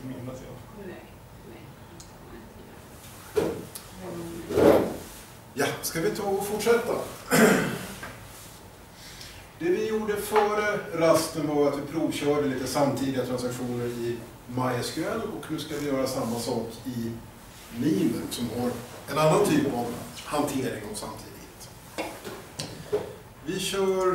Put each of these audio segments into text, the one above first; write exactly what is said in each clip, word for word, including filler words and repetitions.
inte minnas jag. Ja, ska vi ta och fortsätta? Det vi gjorde före rasten var att vi provkörde lite samtidiga transaktioner i MySQL och nu ska vi göra samma sak i Mimr som har en annan typ av hantering och samtidighet. Vi kör...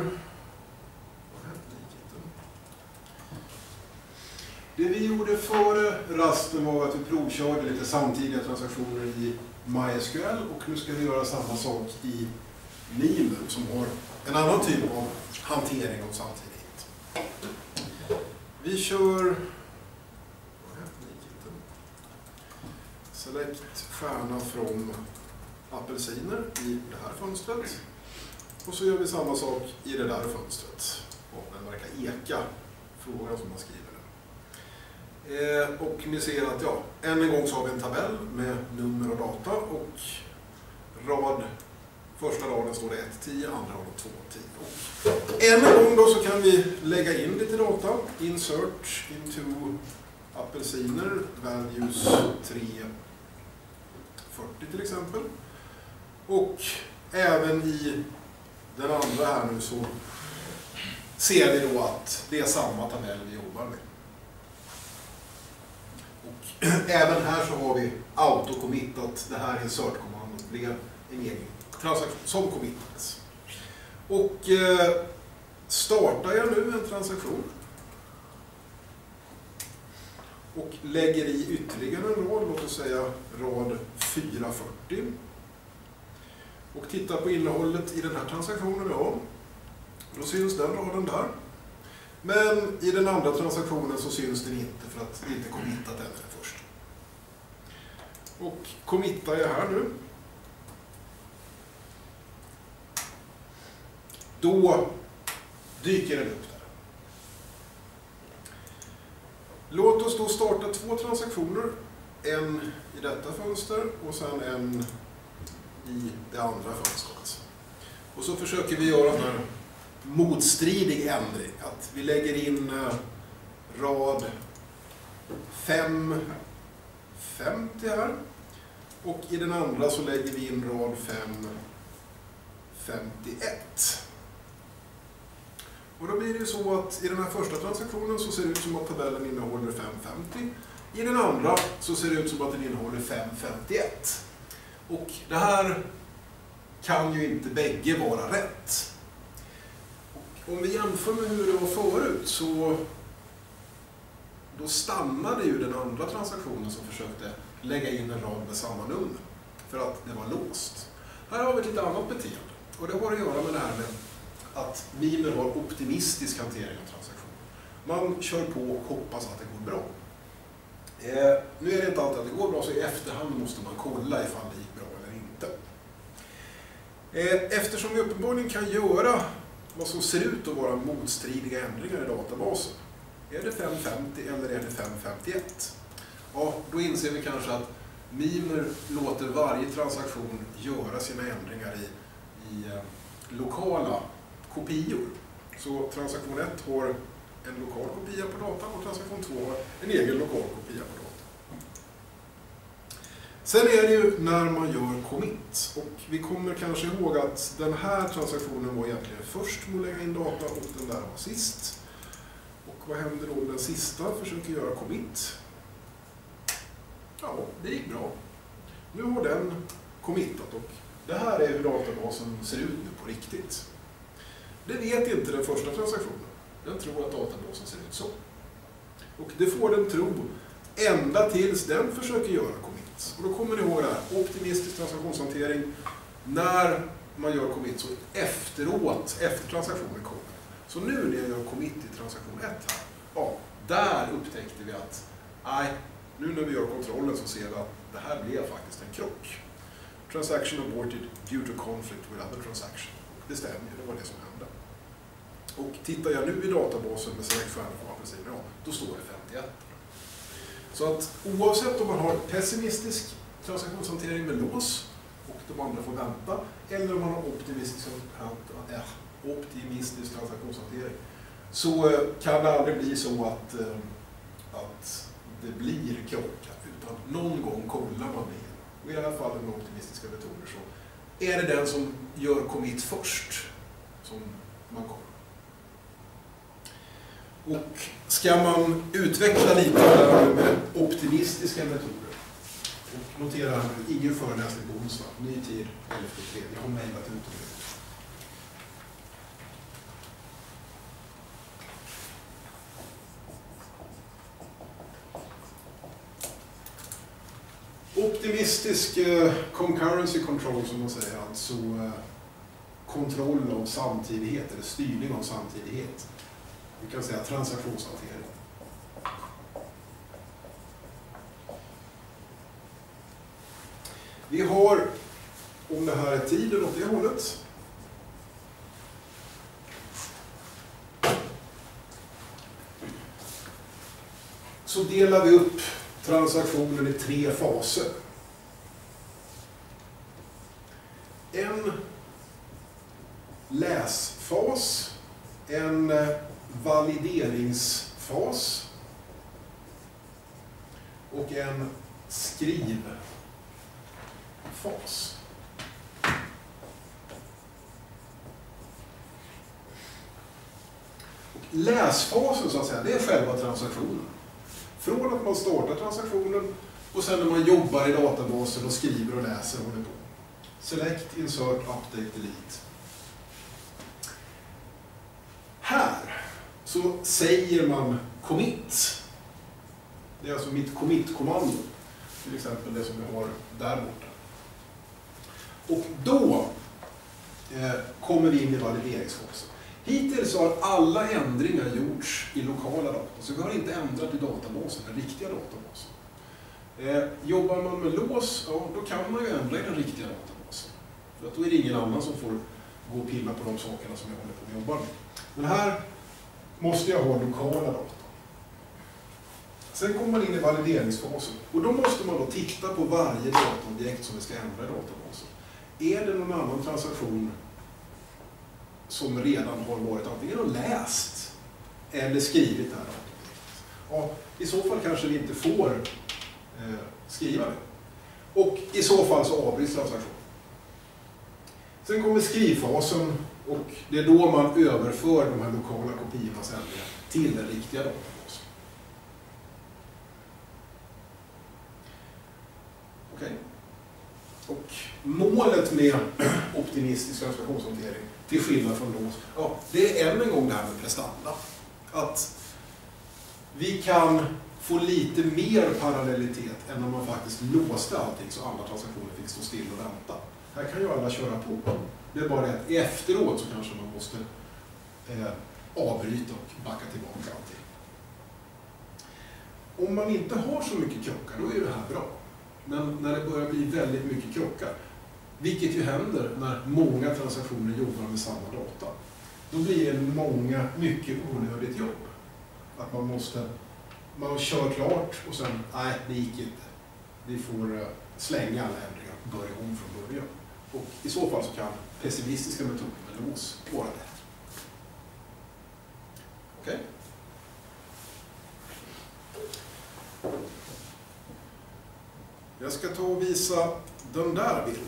Det vi gjorde före rasten var att vi provkörde lite samtidiga transaktioner i MySQL och nu ska vi göra samma sak i Mimr som har en annan typ av hantering och samtidighet. Vi kör select stjärna från apelsiner i det här fönstret och så gör vi samma sak i det där fönstret. Och den verkar eka frågan som man skriver. Eh, och ni ser att ja, än en gång så har vi en tabell med nummer och data och rad, första raden står det ett tio, andra raden två tio. Än en gång då så kan vi lägga in lite data, insert into apelsiner, values tre fyrtio till exempel. Och även i den andra här nu så ser vi då att det är samma tabell vi jobbar med. Och även här så har vi auto-committat det här insert-kommandot blev en egen transaktion som committades. Och eh, startar jag nu en transaktion och lägger i ytterligare en rad, låt oss säga rad fyra fyrtio och tittar på innehållet i den här transaktionen, ja, då syns den raden där. Men i den andra transaktionen så syns den inte för att det inte committat än den första. Och committar jag här nu. Då dyker den upp där. Låt oss då starta två transaktioner. En i detta fönster och sen en i det andra fönstret. Och så försöker vi göra en här motstridig ändring. Att vi lägger in eh, rad fem femtio här. Och i den andra så lägger vi in rad fem femtioett. Och då blir det ju så att i den här första transaktionen så ser det ut som att tabellen innehåller fem femtio. I den andra så ser det ut som att den innehåller fem femtioett. Och det här kan ju inte bägge vara rätt. Och om vi jämför med hur det var förut så då stannade ju den andra transaktionen som försökte lägga in en rad med samma nummer. För att det var låst. Här har vi ett lite annat beteende. Och det har att göra med det här med att Mimr har optimistisk hantering av transaktioner. Man kör på och hoppas att det går bra. Eh, nu är det inte alltid att det går bra, så i efterhand måste man kolla ifall det gick bra eller inte. Eh, eftersom vi uppenbarligen kan göra vad som ser ut att vara motstridiga ändringar i databasen. Är det fem femtio eller är det fem femtioett? Ja, då inser vi kanske att Mimr låter varje transaktion göra sina ändringar i, i eh, lokala kopior. Så transaktion ett har en lokal kopia på datan och transaktion två har en egen lokal kopia på datan. Sen är det ju när man gör commit. Och vi kommer kanske ihåg att den här transaktionen var egentligen först med att lägga in data och den där var sist. Och vad händer då om den sista försöker göra commit? Ja, det gick bra. Nu har den committat och det här är hur databasen ser ut nu på riktigt. Det vet inte den första transaktionen. Den tror att databasen ser ut så. Och det får den tro ända tills den försöker göra commit. Och då kommer ni ihåg det här, optimistisk transaktionshantering. När man gör commit så efteråt, efter transaktionen kommer. Så nu när jag gör commit i transaktion ett här, ja, där upptäckte vi att nej, nu när vi gör kontrollen så ser vi att det här blev faktiskt en krock. Transaction aborted due to conflict with other transaction. Det stämmer, det var det som hände. Och tittar jag nu i databasen med select stjärna på apelsiner, ja, då står det femtioett. Så att oavsett om man har pessimistisk transaktionshantering med lås och de andra får vänta, eller om man har optimistisk, äh, optimistisk transaktionshantering, så kan det aldrig bli så att, att det blir krockar, utan någon gång kollar man det. Och i det här fallet med optimistiska metoder så är det den som gör commit först som man kollar. Och ska man utveckla lite här med optimistiska metoder, och notera här nu, ingen föreläsning på onsdag, ny tid, elfte tredje, jag har mejlat ut det. Optimistisk eh, concurrency control, som man säger, alltså eh, kontroll av samtidighet eller styrning av samtidighet. Vi kan säga transaktionshantering. Vi har, om det här är tiden åt det hållet, så delar vi upp transaktionen i tre faser. En läsfas, en valideringsfas och en skrivfas. Och läsfasen, så att säga, det är själva transaktionen. Från att man startar transaktionen och sen när man jobbar i databasen och skriver och läser och håller på. Select, insert, update, delete. Här så säger man commit. Det är alltså mitt commit-kommando. Till exempel det som vi har där borta. Och då eh, kommer vi in i valideringsfasen. Hittills har alla ändringar gjorts i lokala data, så vi har inte ändrat i databasen, den riktiga databasen. Eh, jobbar man med lås, ja, då kan man ju ändra i den riktiga databasen. För att då är det ingen annan som får gå och pilla på de sakerna som jag håller på att jobba med. Men här måste jag ha lokala data. Sen kommer man in i valideringsfasen, och då måste man då titta på varje dataobjekt som vi ska ändra i databasen. Är det någon annan transaktion som redan har varit antingen läst eller skrivit det här dataobjektet? Ja, i så fall kanske vi inte får eh, skriva det. Och i så fall så avbryts transaktionen. Sen kommer skrivfasen, och det är då man överför de här lokala kopiornas ändringar till den riktiga databasen. Okej. Och målet med optimistisk transaktionshantering, till skillnad från lås, ja, det är än en gång det här med prestanda. Att vi kan få lite mer parallellitet än när man faktiskt låste allting så alla transaktioner fick stå still och vänta. Här kan ju alla köra på. Det är bara det att efteråt så kanske man måste eh, avbryta och backa tillbaka allting. Om man inte har så mycket krockar, då är det här bra. Men när det börjar bli väldigt mycket krockar, vilket ju händer när många transaktioner jobbar med samma data, då blir det många, mycket onödigt jobb. Att man måste, man kör klart och sen, nej, det gick inte. Vi får slänga alla ändringar och börja om från början. Och i så fall så kan pessimistiska metoder med lås vara det. Okej? Jag ska ta och visa den där bilden.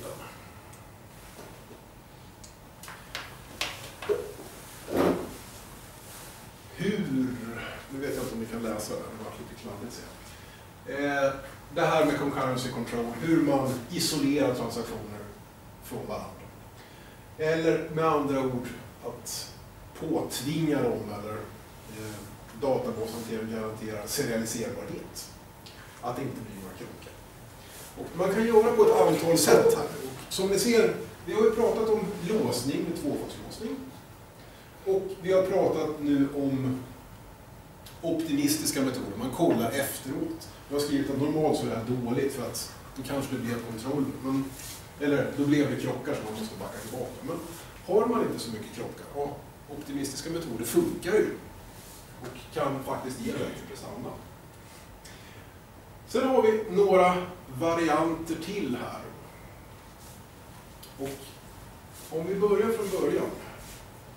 Hur, nu vet jag inte om ni kan läsa den, det var lite kladdigt sen. Eh, det här med concurrency control, hur man isolerar transaktioner från varandra. Eller med andra ord, att påtvinga dem eller eh, databashantering garanterar serialiserbarhet. Att det inte blir några krockar. Och man kan göra på ett antal sätt här. Och som ni ser, vi har ju pratat om låsning med tvåfasslåsning. Och vi har pratat nu om optimistiska metoder. Man kollar efteråt. Jag har skrivit att normalt så är det här dåligt för att då kanske det blev kontroll. Men, eller då blev det krockar som man måste backa tillbaka. Men har man inte så mycket krockar, ja, optimistiska metoder funkar ju. Och kan faktiskt ge bättre prestanda. Sen har vi några varianter till här. Och om vi börjar från början.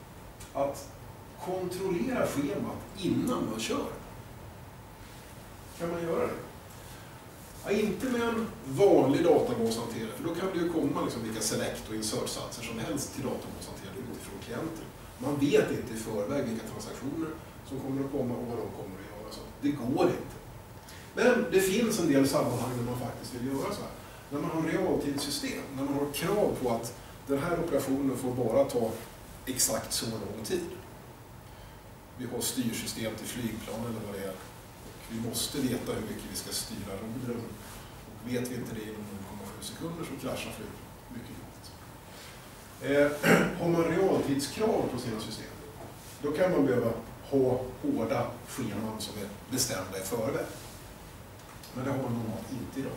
Att kontrollera schemat innan man kör. kan man göra det. Ja, inte med en vanlig databashanterare, för då kan det ju komma liksom vilka select- och insert-satser som helst till databashanterare utifrån klienter. Man vet inte i förväg vilka transaktioner som kommer att komma och vad de kommer att göra. Så det går inte. Men det finns en del sammanhang där man faktiskt vill göra så här. När man har realtidssystem, när man har krav på att den här operationen får bara ta exakt så lång tid. Vi har styrsystem till flygplan eller vad det är. Och vi måste veta hur mycket vi ska styra rodren. Och vet vi inte det inom noll komma sju sekunder så kraschar flyg mycket långt. Eh, har man realtidskrav på sina system, då kan man behöva ha hårda scheman som är bestämda i förväg. Men det har man normalt inte idag.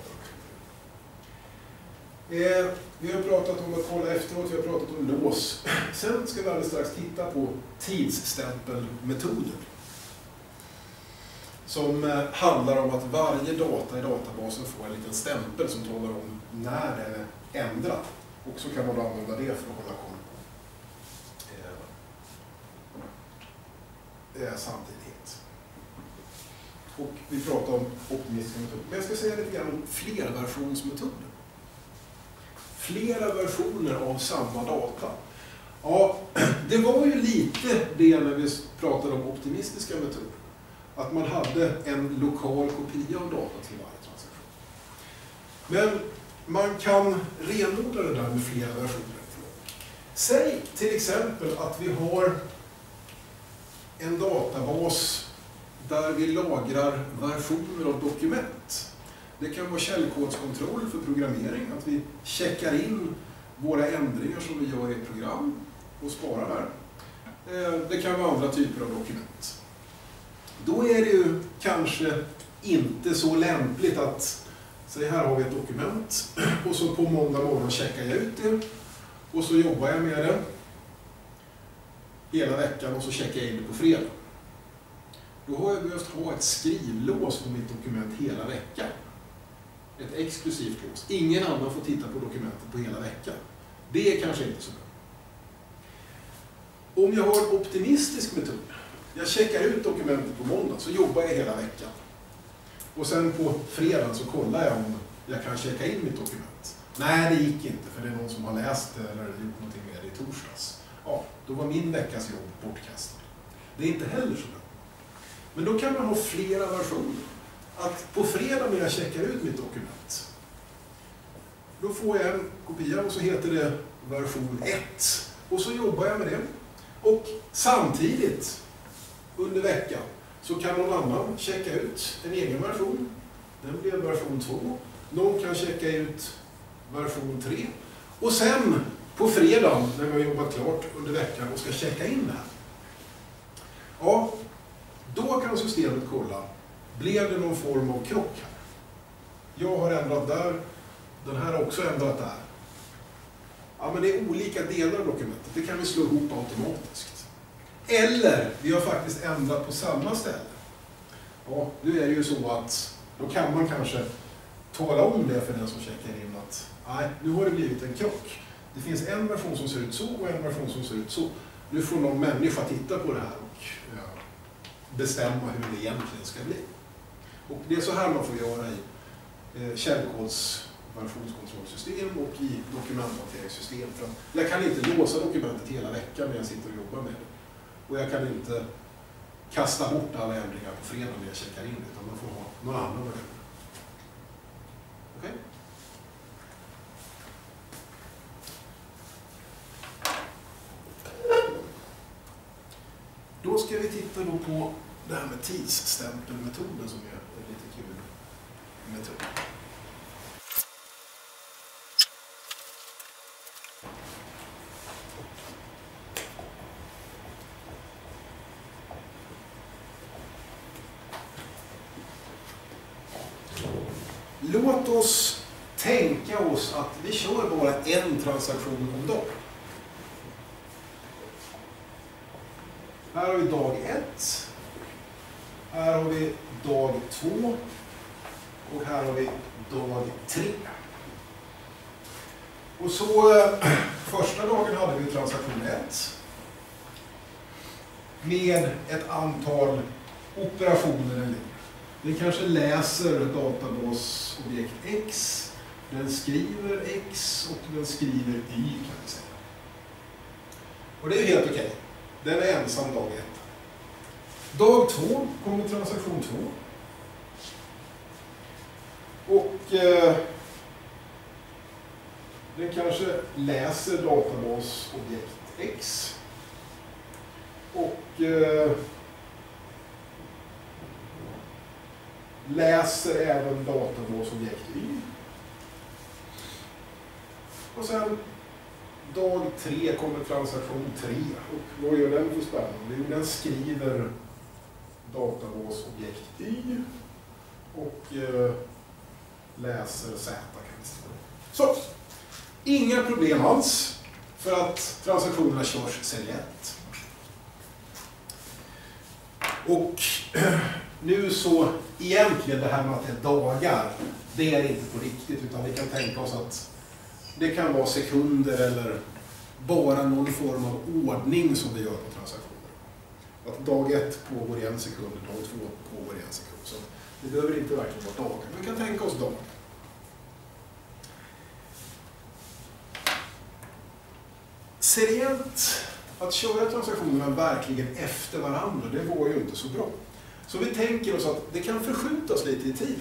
Eh, vi har pratat om att kolla efteråt, vi har pratat om lås. Sen ska vi alldeles strax titta på tidsstämpelmetoder. Som eh, handlar om att varje data i databasen får en liten stämpel som talar om när den är ändrad. Och så kan man använda det för att hålla koll på eh, eh, samtidighet. Och vi pratar om optimistiska metoder. Men jag ska säga lite grann om flerversionsmetoder. Flera versioner av samma data. Ja, det var ju lite det när vi pratade om optimistiska metoder. Att man hade en lokal kopia av data till varje transaktion. Men man kan renodla det där med flera versioner. Säg till exempel att vi har en databas där vi lagrar versioner av dokument. Det kan vara källkodskontroll för programmering, att vi checkar in våra ändringar som vi gör i ett program och sparar där. Det kan vara andra typer av dokument. Då är det ju kanske inte så lämpligt att, säg här har vi ett dokument och så på måndag morgon checkar jag ut det och så jobbar jag med det hela veckan och så checkar jag in det på fredag. Då har jag behövt ha ett skrivlås på mitt dokument hela veckan. Ett exklusivt lås. Ingen annan får titta på dokumentet på hela veckan. Det är kanske inte så bra. Om jag har en optimistisk metod, jag checkar ut dokumentet på måndag så jobbar jag hela veckan. Och sen på fredag så kollar jag om jag kan checka in mitt dokument. Nej, det gick inte för det är någon som har läst det eller gjort någonting med det i torsdags. Ja, då var min veckas jobb bortkastad. Det är inte heller så bra. Men då kan man ha flera versioner. Att på fredag när jag checkar ut mitt dokument, då får jag en kopia och så heter det version ett. Och så jobbar jag med det. Och samtidigt under veckan så kan någon annan checka ut en egen version. Den blir version två. Någon kan checka ut version tre. Och sen på fredag när vi har jobbat klart under veckan och ska checka in det här. Ja, då kan systemet kolla. Blev det någon form av krock här? Jag har ändrat där. Den här har också ändrat där. Ja, men det är olika delar av dokumentet. Det kan vi slå ihop automatiskt. Eller vi har faktiskt ändrat på samma ställe. Ja, nu är det ju så att då kan man kanske tala om det för den som checkar in att nej, nu har det blivit en krock. Det finns en version som ser ut så och en version som ser ut så. Nu får någon människa titta på det här och ja, bestämma hur det egentligen ska bli. Och det är så här man får göra i eh, källkods versionskontrollsystem och i dokumenthanteringssystem. För jag kan inte låsa dokumentet hela veckan när jag sitter och jobbar med det. Och jag kan inte kasta bort alla ändringar på fredag när jag checkar in det, utan man får ha några andra versioner. Okej? Okay? Då ska vi titta då på det här med tidsstämpelmetoden som är en lite kul metod. Låt oss tänka oss att vi kör bara en transaktion om dagen. Här har vi dag ett. Här har vi dag två. Och här har vi dag tre. Och så första dagen hade vi transaktion ett. Med ett antal operationer eller Den kanske läser databasobjekt X, den skriver X och den skriver Y kan vi säga. Och det är helt okej. Den är ensam dag ett. Dag två kommer transaktion två. Och eh, den kanske läser databasobjekt X. Och eh, läser även databasobjekt Y. Och sen dag tre kommer transaktion tre. Och vad gör den för spännande? Jo, den skriver databasobjekt Y och eh, läser Z kan vi säga. Så, inga problem alls för att transaktionerna körs seriellt. Och nu så egentligen det här med att det är dagar, det är inte på riktigt, utan vi kan tänka oss att det kan vara sekunder eller bara någon form av ordning som vi gör på transaktioner. Att dag ett pågår i en sekund, dag två pågår i en sekund. Så det behöver inte verkligen vara dagar, vi kan tänka oss dagar. Seriellt, att köra transaktionerna verkligen efter varandra, det var ju inte så bra. Så vi tänker oss att det kan förskjutas lite i tiden.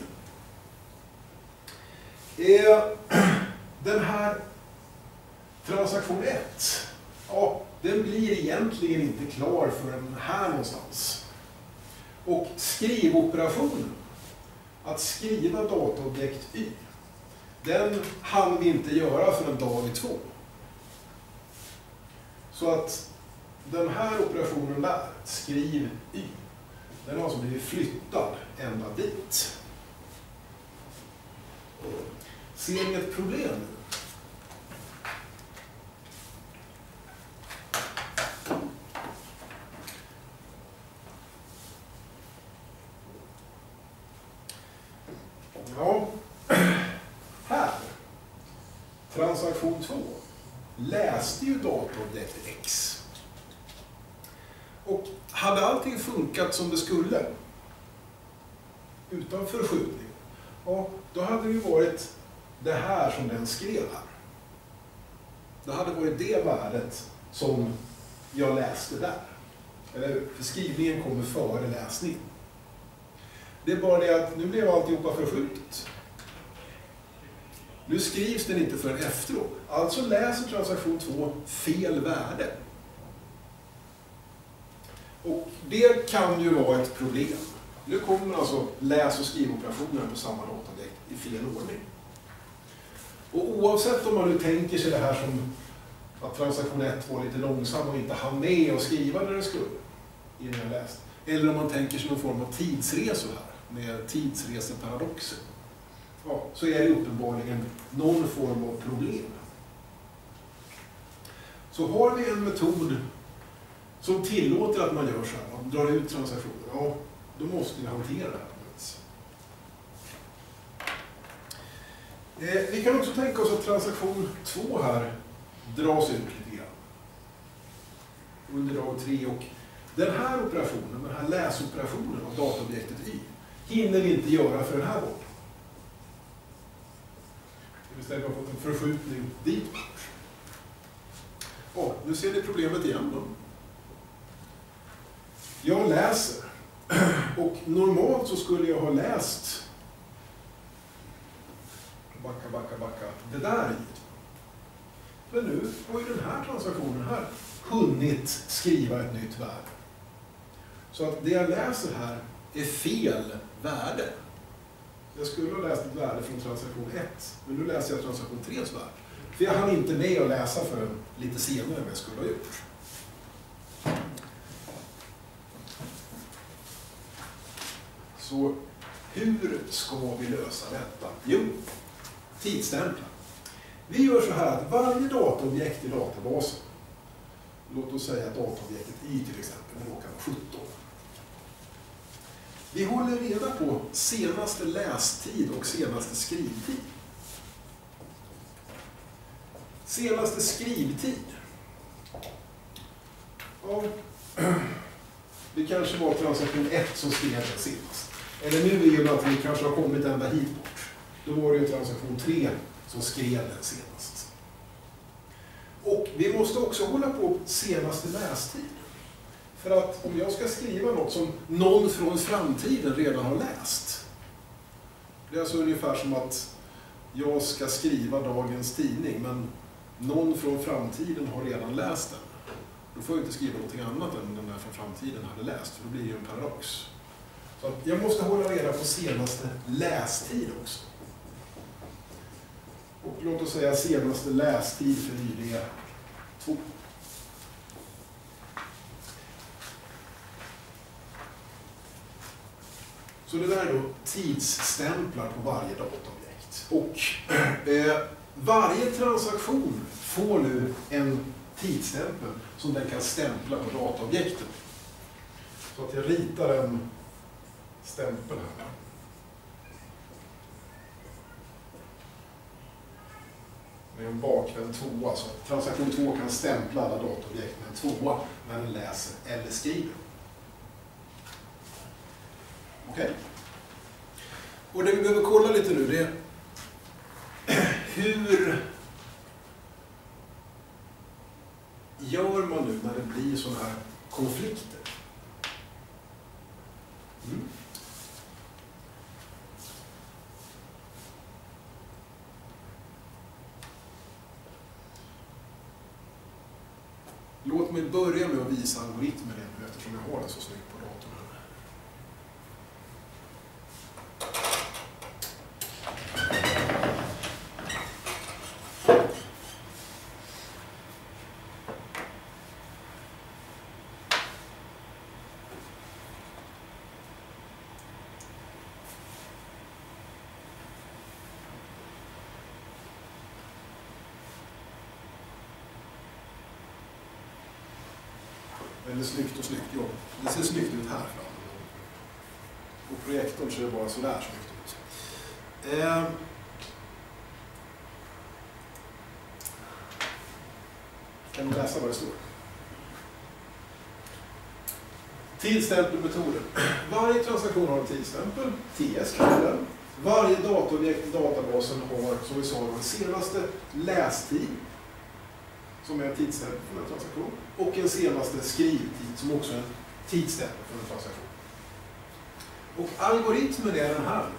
Den här transaktion ett, ja, den blir egentligen inte klar förrän här någonstans. Och skrivoperationen, att skriva dataobjekt Y, den hann vi inte göra förrän dag två. Så att den här operationen där, skriv Y, den har alltså blivit flyttad ända dit. Ser ni ett problem nu? Ja, här, transaktion två, läste ju dataobjekt X. Och hade allting funkat som det skulle, utan förskjutning, ja, då hade det ju varit det här som den skrev här. Det hade varit det värdet som jag läste där. Eller för skrivningen kommer före läsningen. Det är bara det att nu blev alltihopa förskjutet. Nu skrivs den inte förrän efteråt. Alltså läser transaktion två fel värde. Och det kan ju vara ett problem. Nu kommer alltså läs- och skrivoperationen på samma dataobjekt i fel ordning. Och oavsett om man nu tänker sig det här som att transaktion ett var lite långsam och inte hann med att skriva när det skulle innan jag läste. Eller om man tänker sig någon form av tidsresor här med tidsreseparadoxer. Ja, så är det uppenbarligen någon form av problem. Så har vi en metod som tillåter att man gör så här, man drar ut transaktioner, ja, då måste vi hantera det här. Eh, vi kan också tänka oss att transaktion två här dras ut lite grann under dag tre, och den här operationen, den här läsoperationen av dataobjektet Y, hinner vi inte göra för den här gången. Det vill säga att vi har fått en förskjutning dit. Ja, nu ser ni problemet igen då. Jag läser, och normalt så skulle jag ha läst backa, backa, backa, det där i. Men nu har ju den här transaktionen här hunnit skriva ett nytt värde. Så att det jag läser här är fel värde. Jag skulle ha läst ett värde från transaktion ett, men nu läser jag transaktion tres värde. För jag hann inte med att läsa för lite senare än jag skulle ha gjort. Så hur ska vi lösa detta? Jo, tidsstämpla. Vi gör så här att varje dataobjekt i databasen, låt oss säga dataobjektet Y till exempel, det råkar vara sjutton. Vi håller reda på senaste lästid och senaste skrivtid. Senaste skrivtid. Ja, det kanske var transaktion ett som skrev det senast. eller nu i och med att vi kanske har kommit ända hit bort, då var det ju transaktion tre som skrev den senast. Och vi måste också hålla på senaste lästid. För att om jag ska skriva något som någon från framtiden redan har läst, det är alltså ungefär som att jag ska skriva dagens tidning, men någon från framtiden har redan läst den. Då får jag inte skriva någonting annat än den där från framtiden hade läst, för då blir det ju en paradox. Så att jag måste hålla reda på senaste lästid också. Och låt oss säga senaste lästid för Y D två. Så det där är då tidsstämplar på varje dataobjekt. Och eh, varje transaktion får nu en tidsstämpel som den kan stämpla på dataobjekten. Så att jag ritar en stämpel här. Med en bakvänd tvåa, så att transaktion två kan stämpla alla dataobjekt med en tvåa när den läser eller skriver. Okej. Okay. Och det vi behöver kolla lite nu, det är hur gör man nu när det blir sådana här konflikter? Mm. Låt mig börja med att visa algoritmen eftersom jag har den så snyggt på datorn. Eller snyggt och snyggt, ja. Det ser snyggt ut här fram. På projektorn ser det bara sådär snyggt ut. Eh. Kan du läsa vad det står? Tidsstämpelmetoden. Varje transaktion har en tidsstämpel, T S kallar den. Varje dataobjekt i databasen har, som vi sa, den senaste lästid, som är en tidsstämpel för en transaktion, och en senaste skrivtid som också är en tidsstämpel för en transaktion. Och algoritmen är den här.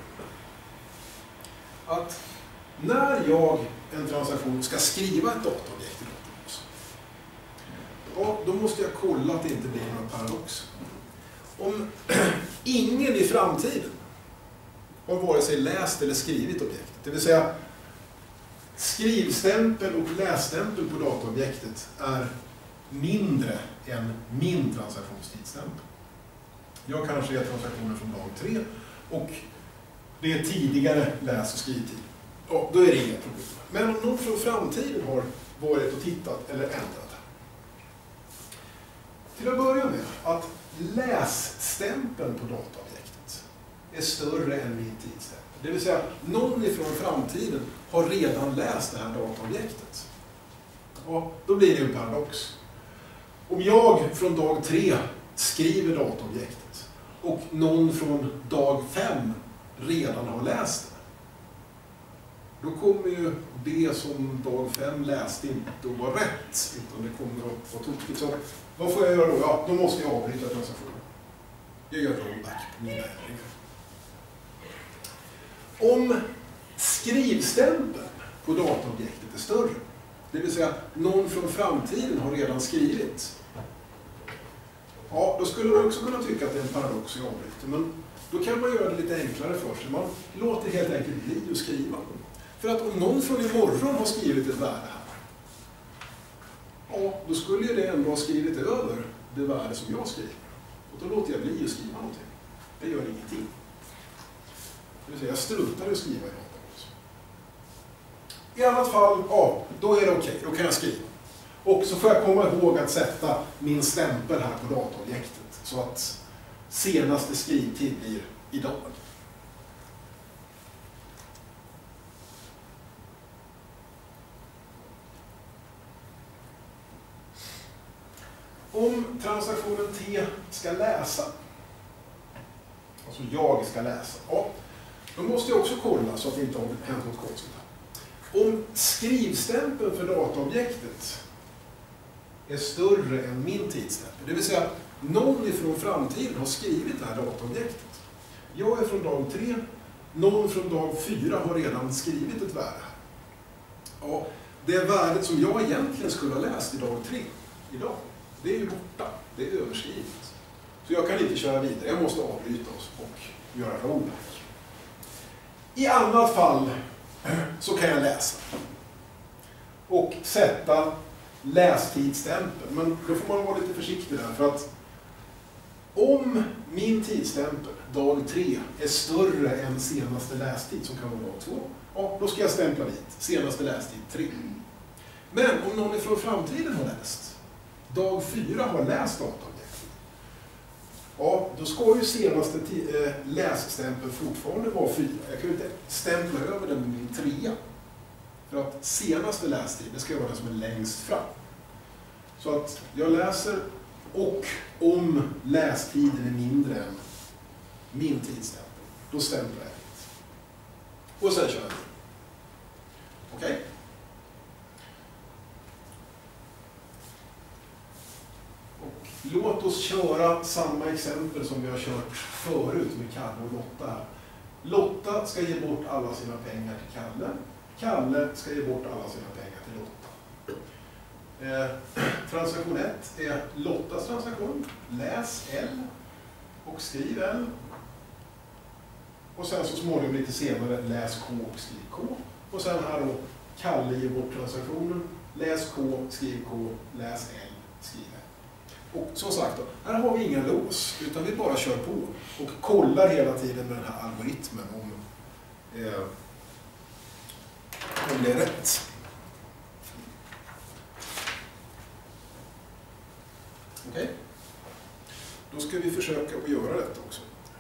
Att när jag, en transaktion, ska skriva ett dataobjekt i databasen, ja, då måste jag kolla att det inte blir någon paradox. Om ingen i framtiden har vare sig läst eller skrivit objektet, det vill säga skrivstämpel och lässtämpel på dataobjektet är mindre än min transaktionstidsstämpel. Jag kanske är transaktioner från dag tre och det är tidigare läs- och skrivtid. Ja, då är det inga problem. Men om någon från framtiden har varit och tittat eller ändrat. Till att börja med att lässtämpeln på dataobjektet är större än min tidsstämpel. Det vill säga, någon ifrån framtiden har redan läst det här dataobjektet. Ja, då blir det en paradox. Om jag från dag tre skriver dataobjektet och någon från dag fem redan har läst det, då kommer ju det som dag fem läste inte att vara rätt, utan det kommer att vara tokigt. Så vad får jag göra då? Ja, då måste jag avbryta transaktionen. Jag gör rollback på mina ändringar. Om skrivstämpeln på dataobjektet är större, det vill säga någon från framtiden har redan skrivit, ja, då skulle man också kunna tycka att det är en paradox i avbryter, men då kan man göra det lite enklare för sig. Man låter helt enkelt bli att skriva. För att om någon från imorgon har skrivit ett värde här, ja, då skulle ju det ändå ha skrivit över det värde som jag skriver. Och då låter jag bli att skriva någonting. Det gör ingenting. Det vill säga, jag struntar i att skriva i databasen. I annat fall, ja, då är det okej. Okay. Då kan jag skriva. Och så får jag komma ihåg att sätta min stämpel här på dataobjektet. Så att senaste skrivtid blir idag. Om transaktionen T ska läsa, Alltså jag ska läsa. Ja, då måste jag också kolla så att det inte har hänt något konstigt här. Om skrivstämpeln för dataobjektet är större än min tidsstämpel, det vill säga någon ifrån framtiden har skrivit det här dataobjektet. Jag är från dag tre, någon från dag fyra har redan skrivit ett värde här. Ja, det värdet som jag egentligen skulle ha läst i dag tre, idag, det är ju borta, det är överskrivet. Så jag kan inte köra vidare, jag måste avbryta oss och göra rollback. I annat fall så kan jag läsa och sätta lästidsstämpel, men då får man vara lite försiktig där, för att om min tidsstämpel, dag tre, är större än senaste lästid som kan vara dag två, ja, då ska jag stämpla dit, senaste lästid tre. Men om någon ifrån framtiden har läst, dag fyra har läst dataobjektet, ja, då ska ju senaste äh, lässtämpel fortfarande vara fyra. Jag kan ju inte stämpla över den med min trea. För att senaste lästid, det ska vara den som är längst fram. Så att jag läser, och om lästiden är mindre än min tidsstämpel, då stämplar jag dit. Och sen kör jag dit. Okej? Okay? Och låt oss köra samma exempel som vi har kört förut med Kalle och Lotta här. Lotta ska ge bort alla sina pengar till Kalle. Kalle ska ge bort alla sina pengar till Lotta. Eh, transaktion ett är Lottas transaktion. Läs L och skriv L. Och sen så småningom lite senare läs K och skriv K. Och sen här då Kalle ger bort transaktionen. Läs K, skriv K, läs L, skriv L. Och som sagt då, här har vi inga lås, utan vi bara kör på och kollar hela tiden med den här algoritmen om, eh, om det är rätt. Okej? Okay. Då ska vi försöka att göra detta också.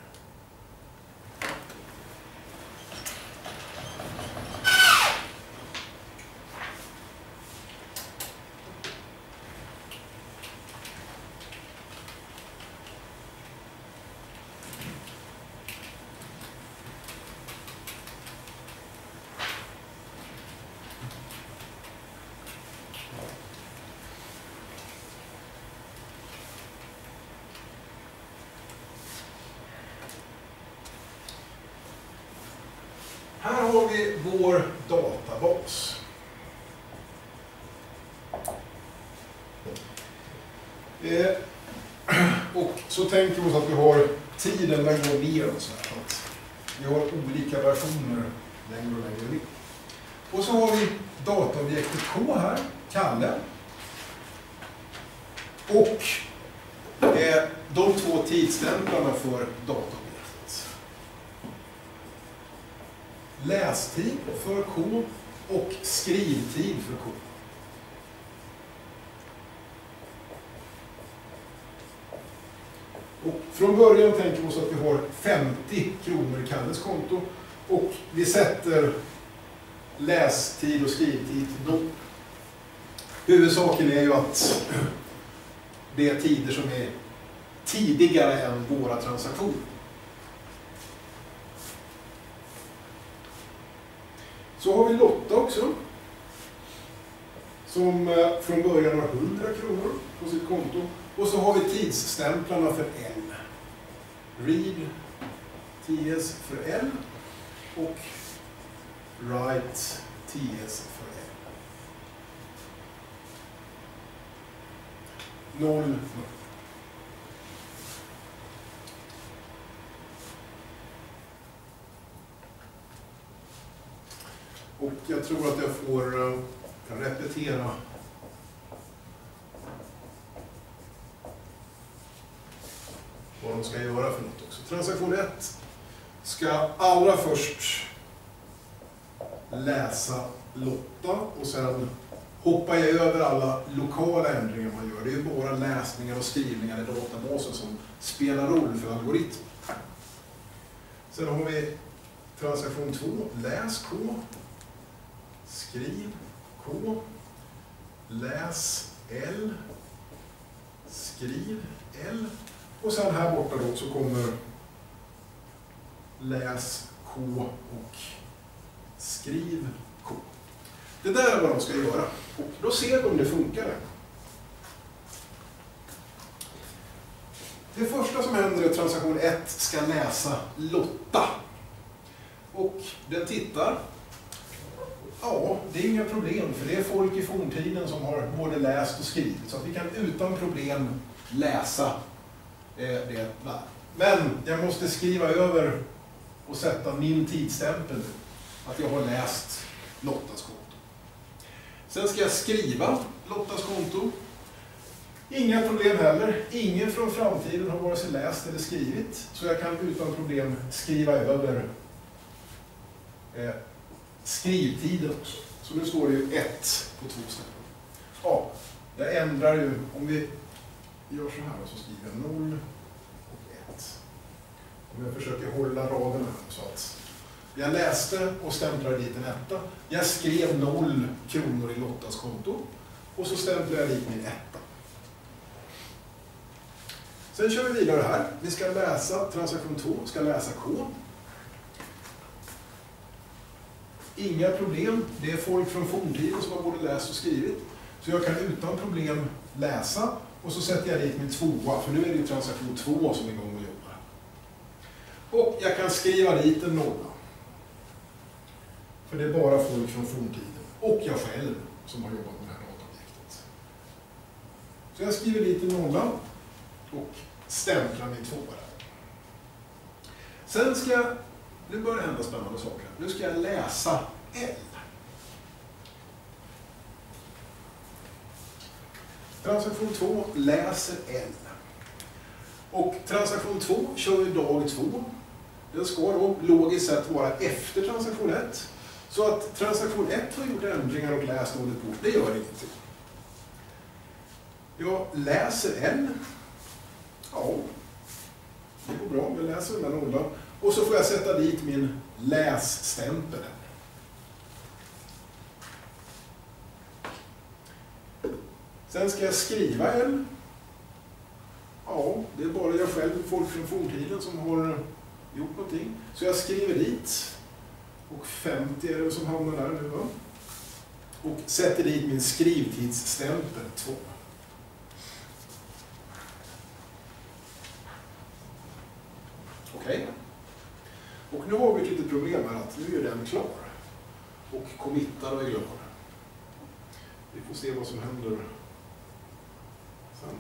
Här har vi vår databas. Eh, och så tänker vi oss att vi har tiden den går ner och så här. Att vi har olika versioner längre och längre ner. Och så har vi dataobjektet K här, Kalle. Och eh, de två tidsstämplarna för dataobjektet. Lästid för K och skrivtid för K. Och från början tänker vi oss att vi har femtio kronor i Kalles konto och vi sätter lästid och skrivtid till noll. Huvudsaken är ju att det är tider som är tidigare än våra transaktioner. Så har vi Lotta också, som från början har hundra kronor på sitt konto. Och så har vi tidsstämplarna för L. Read T S för L och Write T S för L. Noll. Och jag tror att jag får uh, repetera vad de ska göra för något också. Transaktion ett ska allra först läsa Lotta och sen hoppar jag över alla lokala ändringar man gör. Det är ju bara läsningar och skrivningar i databasen som spelar roll för algoritmen. Sen har vi transaktion två, läs K. Skriv K, läs L, skriv L och sen här borta då så kommer läs K och skriv K. Det där är vad de ska göra. Och då ser vi om det funkar. Det första som händer är att transaktion ett ska läsa Lotta. Och den tittar. Ja, det är inga problem, för det är folk i forntiden som har både läst och skrivit. Så att vi kan utan problem läsa eh, det där. Men jag måste skriva över och sätta min tidsstämpel att jag har läst Lottas konto. Sen ska jag skriva Lottas konto. Inga problem heller. Ingen från framtiden har vare sig läst eller skrivit. Så jag kan utan problem skriva över eh, skrivtiden också. Så nu står det ju ett på två ställen. Ja, jag ändrar ju, om vi gör så här så skriver jag noll och ett. Om jag försöker hålla raderna så att jag läste och stämplade dit en etta. Jag skrev noll kronor i Lottas konto och så stämplade jag dit min etta. Sen kör vi vidare här. Vi ska läsa, transaktion två ska läsa K. Inga problem. Det är folk från forntiden som har både läst och skrivit. Så jag kan utan problem läsa och så sätter jag dit min tvåa. För nu är det ju transaktion två som är igång och jobbar. Och jag kan skriva dit en nolla. För det är bara folk från forntiden. Och jag själv som har jobbat med det här dataobjektet. Så jag skriver dit en nolla och stämplar min tvåa där. Sen ska jag, nu börjar det hända spännande saker. Nu ska jag läsa L. Transaktion två läser L. Och transaktion två kör ju dag två. Den ska då logiskt sett vara efter transaktion ett. Så att transaktion ett har gjort ändringar och läst något på, det gör ingenting. Jag läser L. Ja, det går bra. Jag läser den där nollan. Och så får jag sätta dit min lässtämpel. Sen ska jag skriva L. Ja, det är bara jag själv, folk från forntiden, som har gjort någonting. Så jag skriver dit. Och femtio är det som hamnar där nu, va? Och sätter dit min skrivtidsstämpel två. Okej. Okay. Och nu har vi ett litet problem här att nu är den klar. Och committar och är klar. Vi får se vad som händer sen.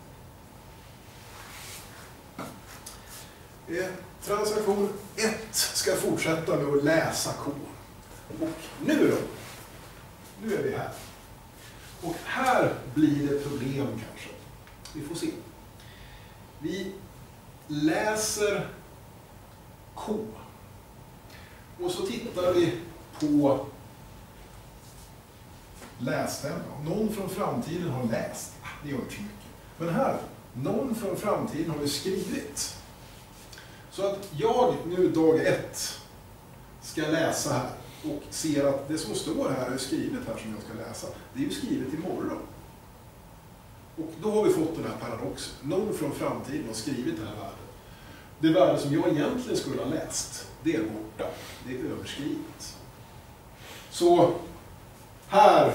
Eh, transaktion ett ska fortsätta med att läsa K. Och nu då? Nu är vi här. Och här blir det problem kanske. Vi får se. Vi läser K. Och så tittar vi på lässtämman. Någon från framtiden har läst. Det gör inte så mycket. Men här, någon från framtiden har ju skrivit. Så att jag nu dag ett ska läsa här och ser att det som står här är skrivet här som jag ska läsa. Det är ju skrivet imorgon. Och då har vi fått den här paradoxen. Någon från framtiden har skrivit det här värdet. Det värde som jag egentligen skulle ha läst, det är borta. Det är överskrivet. Så här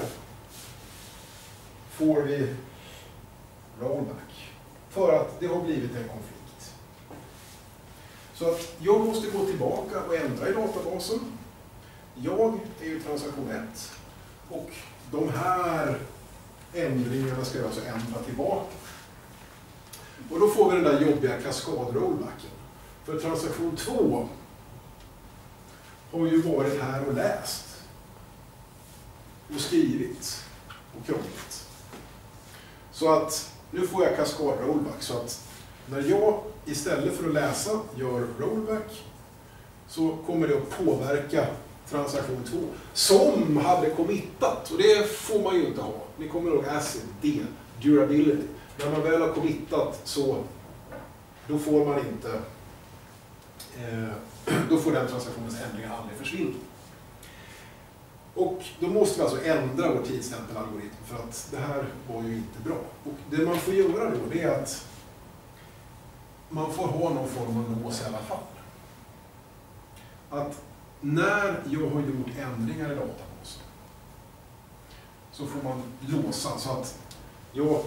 får vi rollback. För att det har blivit en konflikt. Så att jag måste gå tillbaka och ändra i databasen. Jag är ju transaktion ett. Och de här ändringarna ska jag alltså ändra tillbaka. Och då får vi den där jobbiga kaskadrollbacken. För transaktion två har ju varit här och läst. Och skrivit. Och krångligt. Så att nu får jag kaskadrollback. Så att när jag istället för att läsa gör rollback så kommer det att påverka transaktion två. Som hade committat. Och det får man ju inte ha. Ni kommer ihåg acid, del, durability. När man väl har committat så då får man inte eh, då får den transaktionens ändringar aldrig försvinna. Och då måste vi alltså ändra vår tidsstämpelalgoritm för att det här var ju inte bra. Och det man får göra då det är att man får ha någon form av lås i alla fall. att när jag har gjort ändringar i databasen så får man låsa så att jag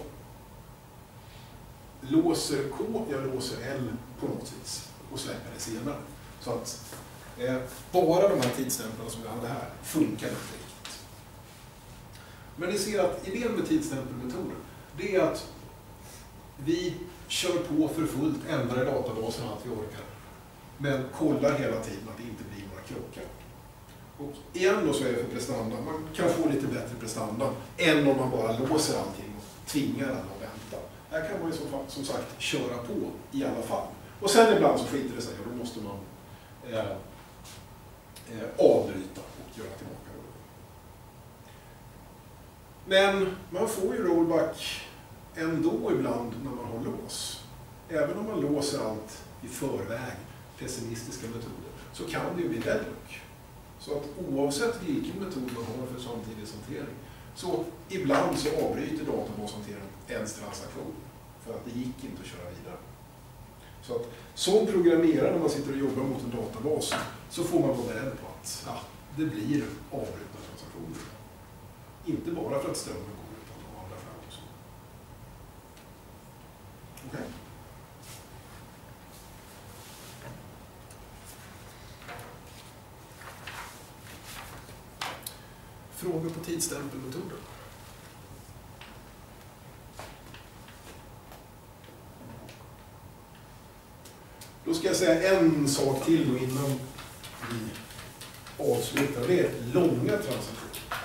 låser K, jag låser L på något vis och släpper det senare. Så att eh, bara de här tidsstämplarna som jag hade här funkar inte riktigt. Men ni ser att idén med tidsstämpelmetoden, det är att vi kör på för fullt, ändrar i databasen allt vi orkar. Men kollar hela tiden att det inte blir några krockar. Och igen då så är det för prestanda, man kan få lite bättre prestanda än om man bara låser allting och tvingar alla att vänta. Här kan man ju som, som sagt köra på i alla fall. Och sen ibland så skiter det sig och då måste man eh, eh, avbryta och göra tillbaka. Men man får ju rollback ändå ibland när man har lås. Även om man låser allt i förväg, pessimistiska metoder, så kan det ju bli deadlock. Så att oavsett vilken metod man har för samtidshantering, så ibland så avbryter databashanteringen ens transaktion. För att det gick inte att köra vidare. Så att som programmerare när man sitter och jobbar mot en databas så får man vara beredd på att ja, det blir avbrutna transaktioner. Inte bara för att strömmen går utan av andra skäl också. Okej. Okay. Frågor på tidsstämpelmetoden? Då ska jag säga en sak till då innan vi avslutar. Det är långa transaktioner.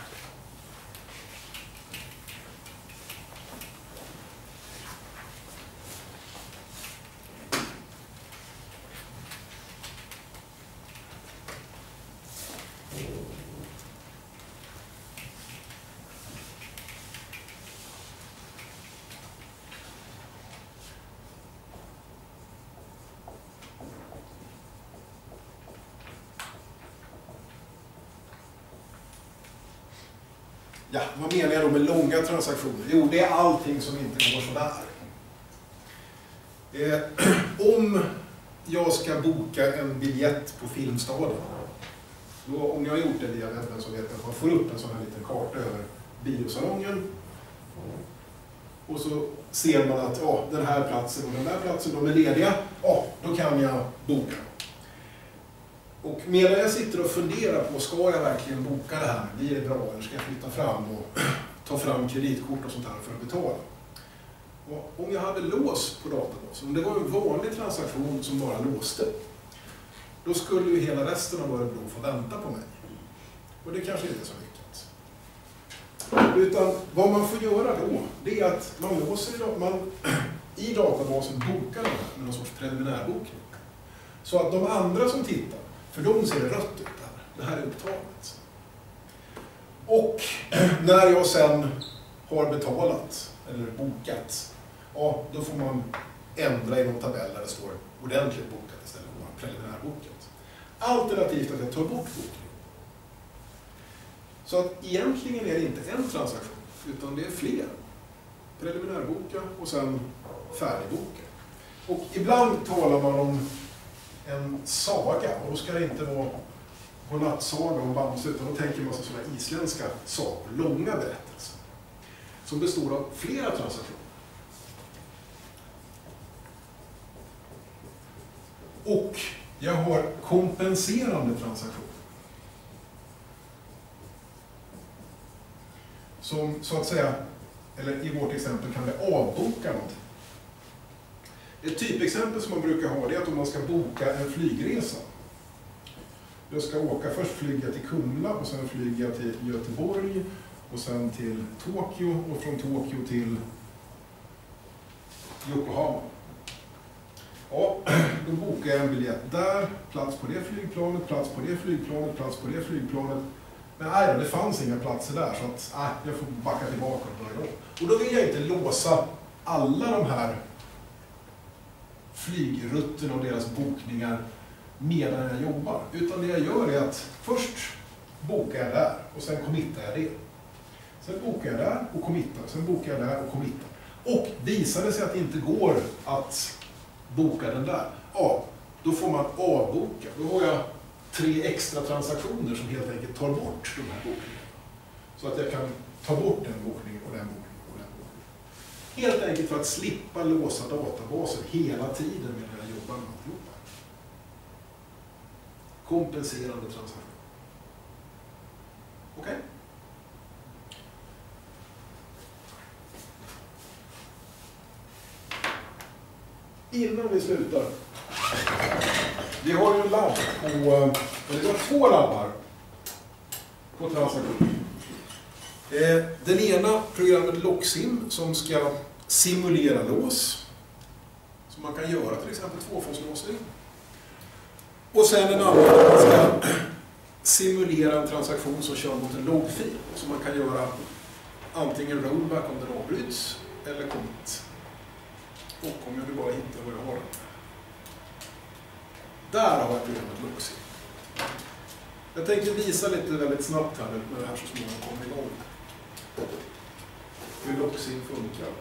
Ja, vad menar jag då med långa transaktioner? Jo, det är allting som inte går sådär. Eh, om jag ska boka en biljett på Filmstaden, då, om jag har gjort det via webben så vet jag att man får upp en sån här liten karta över biosalongen. Och så ser man att ja, den här platsen och den där platsen, de är lediga. Ja, då kan jag boka. Och medan jag sitter och funderar på, ska jag verkligen boka det här? Blir det bra eller ska jag flytta fram och ta fram kreditkort och sånt här för att betala? Och om jag hade lås på databasen, om det var en vanlig transaktion som bara låste, då skulle ju hela resten av Örebro få vänta på mig. Och det kanske inte är så lyckat. Utan vad man får göra då, det är att man låser, man i databasen bokar det med någon sorts preliminärbokning. Så att de andra som tittar, för de ser det rött ut där. Det här är upptaget. Och när jag sen har betalat, eller bokat, ja, då får man ändra i någon tabell där det står ordentligt bokat istället för bara preliminärbokat. Alternativt att jag tar bort bokningen. Så att egentligen är det inte en transaktion, utan det är fler. Preliminärboka och sen färdigboka. Och ibland talar man om en saga, och då ska det inte vara godnattsaga om Bamse, utan då tänker man sig sådana isländska sagor, långa berättelser, som består av flera transaktioner. Och jag har kompenserande transaktioner. Som så att säga, eller i vårt exempel kan det avboka någonting. Ett typexempel som man brukar ha är att om man ska boka en flygresa. Jag ska åka, först flyga till Kumla och sen flyga till Göteborg och sen till Tokyo och från Tokyo till Yokohama. Ja, då bokar jag en biljett där, plats på det flygplanet, plats på det flygplanet, plats på det flygplanet. Men nej, det fanns inga platser där så att nej, jag får backa tillbaka och börja om. Och då vill jag inte låsa alla de här flygrutterna och deras bokningar medan jag jobbar. Utan det jag gör är att först bokar jag där och sen committar jag det. Sen bokar jag där och committar, sen bokar jag där och committar. Och visar det sig att det inte går att boka den där, ja, då får man avboka. Då har jag tre extra transaktioner som helt enkelt tar bort de här bokningarna. Så att jag kan ta bort den bokningen och den bokningen och den bokningen. Helt enkelt för att slippa låsa databasen hela tiden medan jag jobbar med alltihopa. Kompenserande transaktion. Okej? Okay? Innan vi slutar. Vi har ju en labb på, eller vi har två labbar på transaktion. Eh, den ena programmet Locksim som ska simulera lås. Som man kan göra till exempel tvåfaslåsning. Och sen en annan som ska simulera en transaktion som kör mot en loggfil. Så man kan göra antingen rollback om den avbryts eller commit. Och om jag nu bara hittar vad jag har. Där har jag programmet Locksim. Jag tänkte visa lite väldigt snabbt här nu när det här så småningom kommer igång. Hur Locksim funkar.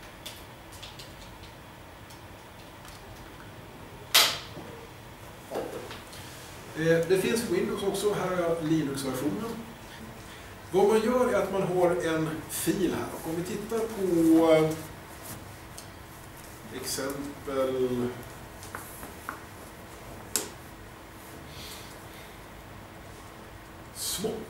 Det finns Windows också, här har jag Linux-versionen. Vad man gör är att man har en fil här. Och om vi tittar på exempel swap.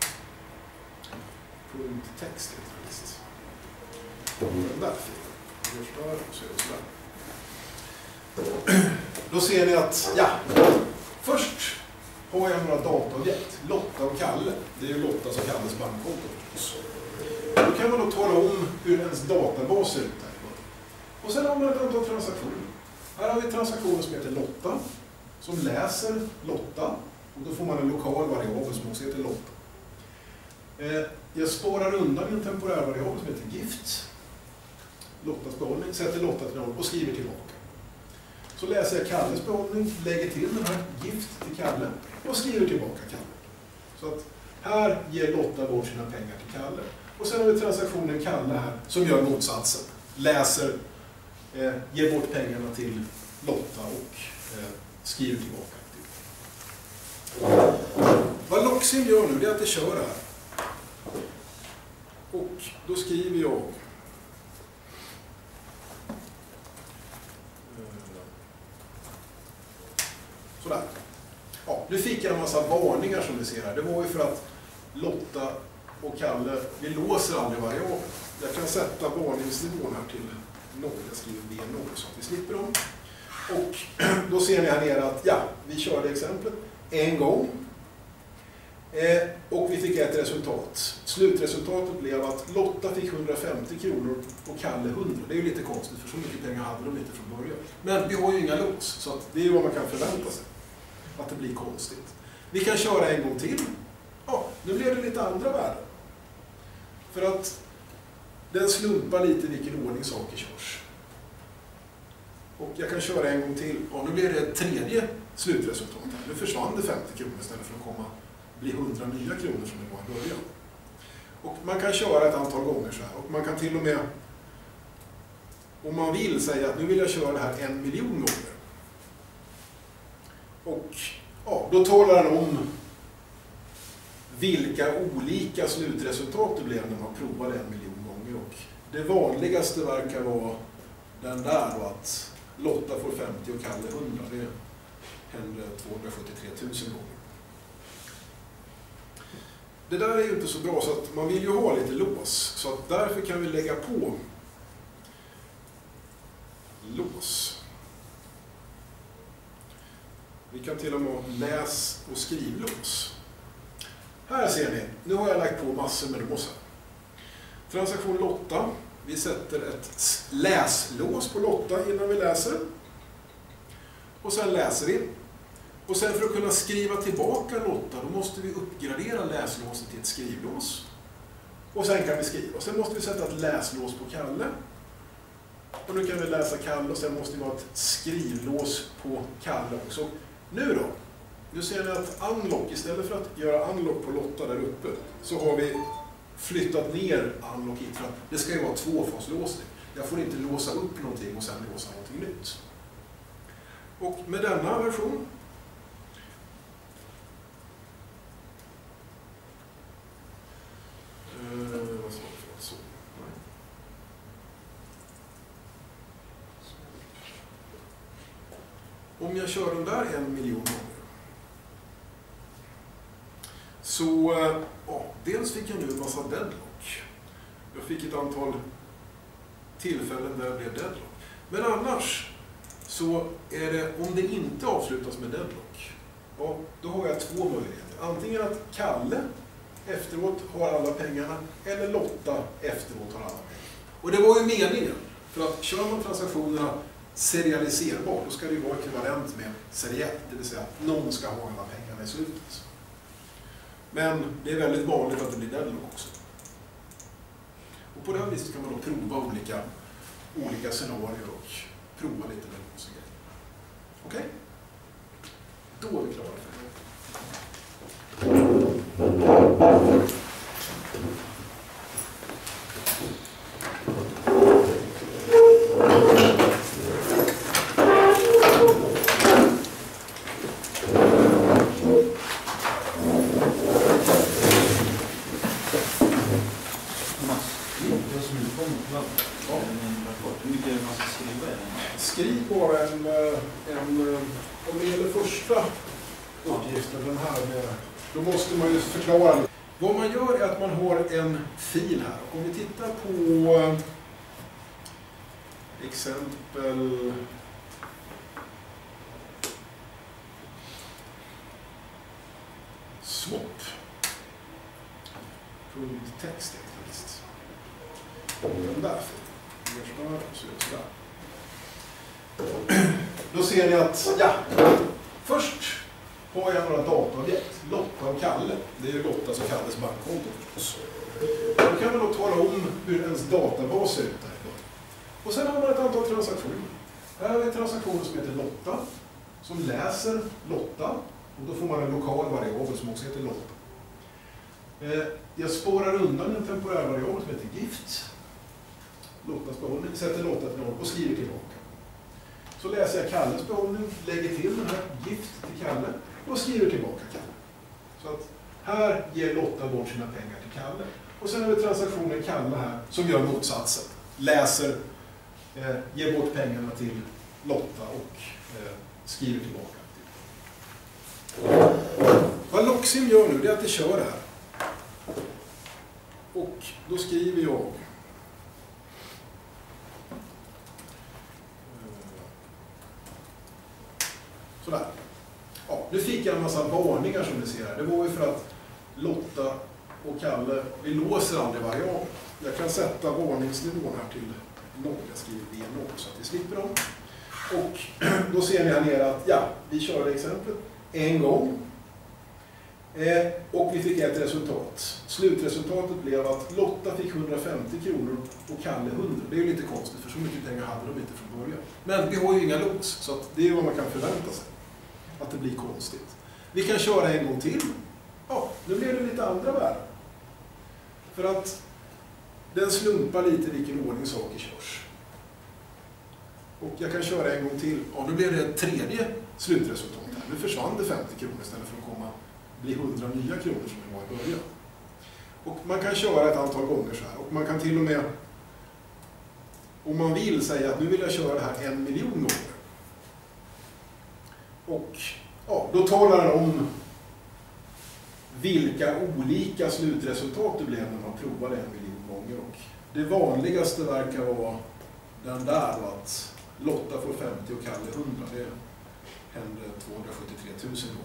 .text heter det visst. Den där filen. Första och så är det sådär. Då ser ni att, ja, först har jag några dataobjekt. Lotta och Kalle. Det är ju Lottas och Kalles bankkonto. Då kan man då tala om hur ens databas ser ut här. Och sen har man ett antal transaktioner. Här har vi transaktioner som heter Lotta. Som läser Lotta. Och då får man en lokal variabel som också heter Lotta. Jag sparar undan en temporär variabel som heter gift. Lottas behållning. Sätter Lotta till noll och skriver tillbaka. Så läser jag Kalles behållning, lägger till den här gift till Kalle och skriver tillbaka Kalle. Så att här ger Lotta bort sina pengar till Kalle. Och sen har vi transaktionen Kalle här som gör motsatsen. Läser, eh, ger bort pengarna till Lotta och eh, skriver tillbaka. Vad Locksim gör nu är att det kör här. Och då skriver jag sådär. Ja, nu fick jag en massa varningar som ni ser här. Det var ju för att Lotta och Kalle, vi låser aldrig variabler. Jag kan sätta varningsnivån här till noll. Jag skriver B noll så att vi slipper dem. Och då ser ni här nere att ja, vi körde exemplet en gång. Eh, och vi fick ett resultat. Slutresultatet blev att Lotta fick hundrafemtio kronor och Kalle hundra. Det är ju lite konstigt för så mycket pengar hade de inte från början. Men vi har ju inga lås så att det är ju vad man kan förvänta sig. Att det blir konstigt. Vi kan köra en gång till. Ja, nu blev det lite andra värden. För att den slumpar lite vilken ordning saker körs. Och jag kan köra en gång till. Ja, nu blir det ett tredje slutresultat. Nu försvann det femtio kronor istället för att komma bli hundra nya kronor som det var i början. Och man kan köra ett antal gånger så här. Och man kan till och med, om man vill, säga att nu vill jag köra det här en miljon gånger. Och ja, då talar han om vilka olika slutresultat det blev när man provade en miljon gånger. Och det vanligaste verkar vara den där då, att Lotta får femtio och Kalle hundra. Det händer tvåhundrasjuttiotre tusen gånger. Det där är ju inte så bra så att man vill ju ha lite lås. Så att därför kan vi lägga på lås. Vi kan till och med ha läs- och skrivlås. Här ser ni, nu har jag lagt på massor med lås här. Transaktion Lotta. Vi sätter ett läslås på Lotta innan vi läser. Och sen läser vi. Och sen för att kunna skriva tillbaka Lotta, då måste vi uppgradera läslåset till ett skrivlås. Och sen kan vi skriva. Och sen måste vi sätta ett läslås på Kalle. Och nu kan vi läsa Kalle och sen måste vi ha ett skrivlås på Kalle också. Nu då? Nu ser ni att unlock, istället för att göra unlock på Lotta där uppe, så har vi flyttat ner unlock hit. För att det ska ju vara tvåfaslåsning. Jag får inte låsa upp någonting och sen låsa någonting nytt. Och med denna version om jag kör den där en miljon gånger. Så ja, dels fick jag nu en massa deadlock. Jag fick ett antal tillfällen där jag blev deadlock. Men annars så är det, om det inte avslutas med deadlock, ja, då har jag två möjligheter. Antingen att Kalle efteråt har alla pengarna, eller Lotta efteråt har alla pengar. Och det var ju meningen, för att kör man transaktionerna serialiserbart, då ska det ju vara ekvivalent med serie ett, det vill säga att någon ska ha alla pengarna i slutet. Men det är väldigt vanligt att det blir deadlock också. Och på det här viset kan man då prova olika, olika scenarier och prova lite med oss. Okej? Okay? Då är vi klara för det. Skriv bara en, en, om det gäller första uppgiften, den här med, då måste man ju förklara. Vad man gör är att man har en fil här. Om vi tittar på exempel swap. Text text. Den där filen. Så sådär. Då ser ni att, ja, först har jag några dataobjekt. Lotta och Kalle. Det är ju Lottas och Kalles bankkonto förstås. Då kan man då tala om hur ens databas ser ut där. Och sen har man ett antal transaktioner. Här har vi en transaktion som heter Lotta, som läser Lotta. Och då får man en lokal variabel som också heter Lotta. Jag spårar undan en temporär variabel som heter gift. Lottas behållning, sätter Lotta till noll och skriver tillbaka. Så läser jag Kalles behållning, lägger till den här gift till Kalle och skriver tillbaka Kalle. Så att här ger Lotta bort sina pengar till Kalle. Och sen har vi transaktionen Kalle här som gör motsatsen. Läser, eh, ger bort pengarna till Lotta och eh, skriver tillbaka. Vad Loxim gör nu, det är att det kör här. Och då skriver jag sådär. Ja, nu fick jag en massa varningar som ni ser här. Det var ju för att Lotta och Kalle, vi låser aldrig variabler. Jag kan sätta varningsnivån här till noll. Jag skriver V noll så att vi slipper dem. Och då ser ni här nere att ja, vi körde exemplet en gång. Eh, och vi fick ett resultat. Slutresultatet blev att Lotta fick hundrafemtio kronor och Kalle hundra. Det är ju lite konstigt för så mycket pengar hade de inte från början. Men vi har ju inga lås så att det är vad man kan förvänta sig. Att det blir konstigt. Vi kan köra en gång till. Ja, nu blir det lite andra värden. För att den slumpar lite vilken ordning saker körs. Och jag kan köra en gång till. Ja, nu blir det ett tredje slutresultat. Nu försvann det femtio kronor istället för att komma bli hundra nya kronor som det var i början. Och man kan köra ett antal gånger så här. Och man kan till och med, om man vill, säga att nu vill jag köra det här en miljon gånger. Och ja, då talar den om vilka olika slutresultat det blev när man provade en miljon gånger. Och det vanligaste verkar vara den där att Lotta får femtio och Kalle hundra. Det händer tvåhundrasjuttiotre tusen gånger.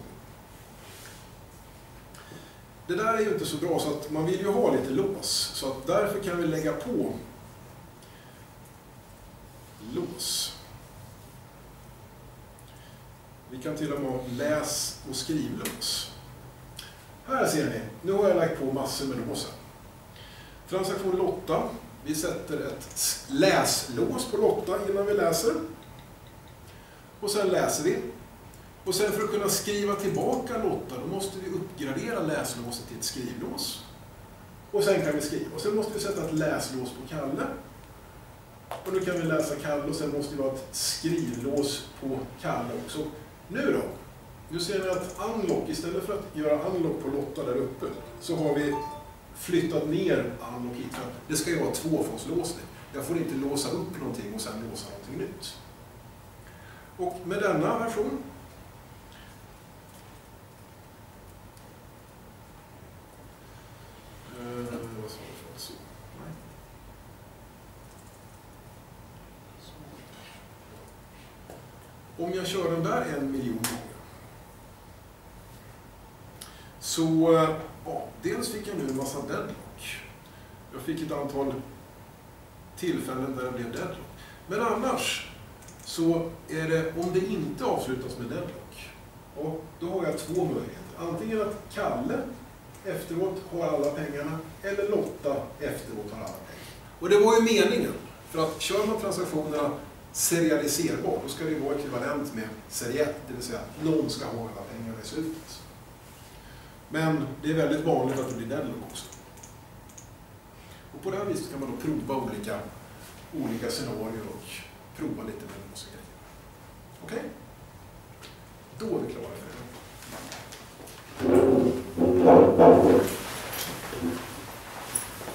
Det där är ju inte så bra så att man vill ju ha lite lås. Så att därför kan vi lägga på lås. Vi kan till och med ha läs- och skrivlås. Här ser ni, nu har jag lagt på massor med lås. Transaktion Lotta. Vi sätter ett läslås på Lotta innan vi läser. Och sen läser vi. Och sen för att kunna skriva tillbaka Lotta, då måste vi uppgradera läslåset till ett skrivlås. Och sen kan vi skriva. Och sen måste vi sätta ett läslås på Kalle. Och nu kan vi läsa Kalle och sen måste vi ha ett skrivlås på Kalle också. Nu då? Nu ser vi att unlock, istället för att göra unlock på Lotta där uppe, så har vi flyttat ner unlock hit. Det ska ju vara tvåfaslåsning. Jag får inte låsa upp någonting och sen låsa någonting nytt. Och med denna version eh, vad sa jag för så? Nej. Om jag kör den där en miljon gånger så ja, dels fick jag nu en massa deadlock. Jag fick ett antal tillfällen där det blev deadlock. Men annars så är det, om det inte avslutas med deadlock, och då har jag två möjligheter. Antingen att Kalle efteråt har alla pengarna eller Lotta efteråt har alla pengar. Och det var ju meningen. För att kör man transaktionerna serialiserbart, då ska det vara ekvivalent med serie ett, det vill säga att någon ska ha alla pengarna i slutet. Men det är väldigt vanligt att det blir deadlock också. Och på det här viset kan man då prova olika, olika scenarier och prova lite med olika grejer. Okej? Då är vi klara.